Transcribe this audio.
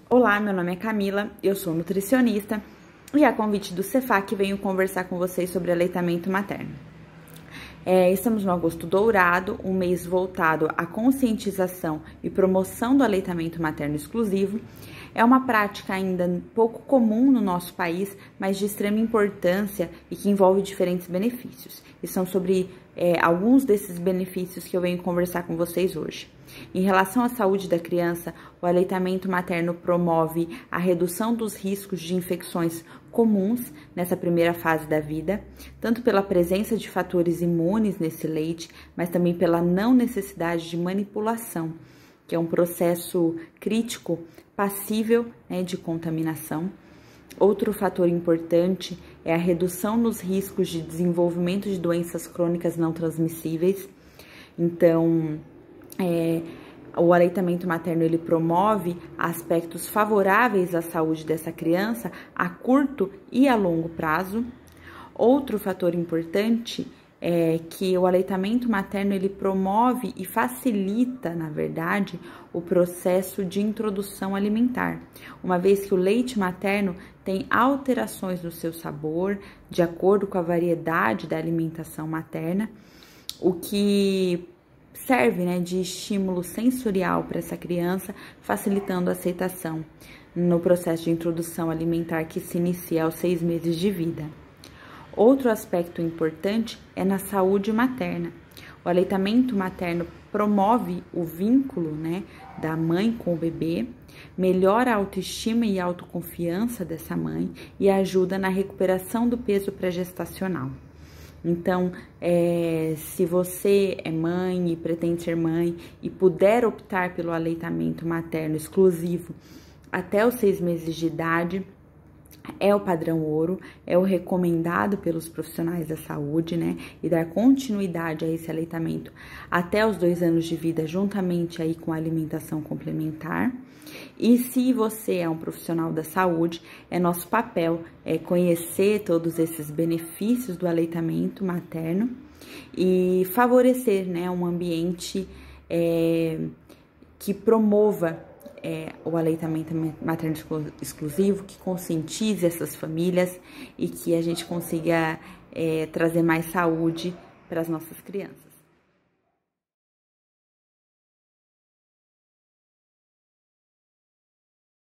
Olá, meu nome é Camila, eu sou nutricionista e a convite do Cefac venho conversar com vocês sobre aleitamento materno. Estamos no Agosto Dourado, um mês voltado à conscientização e promoção do aleitamento materno exclusivo. É uma prática ainda pouco comum no nosso país, mas de extrema importância e que envolve diferentes benefícios. E são sobre alguns desses benefícios que eu venho conversar com vocês hoje. Em relação à saúde da criança, o aleitamento materno promove a redução dos riscos de infecções comuns nessa primeira fase da vida, tanto pela presença de fatores imunes nesse leite, mas também pela não necessidade de manipulação, que é um processo crítico passível de contaminação. Outro fator importante é a redução nos riscos de desenvolvimento de doenças crônicas não transmissíveis. Então, o aleitamento materno ele promove aspectos favoráveis à saúde dessa criança a curto e a longo prazo. Outro fator importante é que o aleitamento materno ele promove e facilita, na verdade, o processo de introdução alimentar, uma vez que o leite materno tem alterações no seu sabor, de acordo com a variedade da alimentação materna, o que serve de estímulo sensorial para essa criança, facilitando a aceitação no processo de introdução alimentar que se inicia aos 6 meses de vida. Outro aspecto importante é na saúde materna. O aleitamento materno promove o vínculo da mãe com o bebê, melhora a autoestima e a autoconfiança dessa mãe e ajuda na recuperação do peso pré-gestacional. Então, se você é mãe e pretende ser mãe e puder optar pelo aleitamento materno exclusivo até os 6 meses de idade, é o padrão ouro, é o recomendado pelos profissionais da saúde, e dar continuidade a esse aleitamento até os 2 anos de vida, juntamente aí com a alimentação complementar. E se você é um profissional da saúde, é nosso papel conhecer todos esses benefícios do aleitamento materno e favorecer, um ambiente que promova o aleitamento materno exclusivo, que conscientize essas famílias e que a gente consiga trazer mais saúde para as nossas crianças.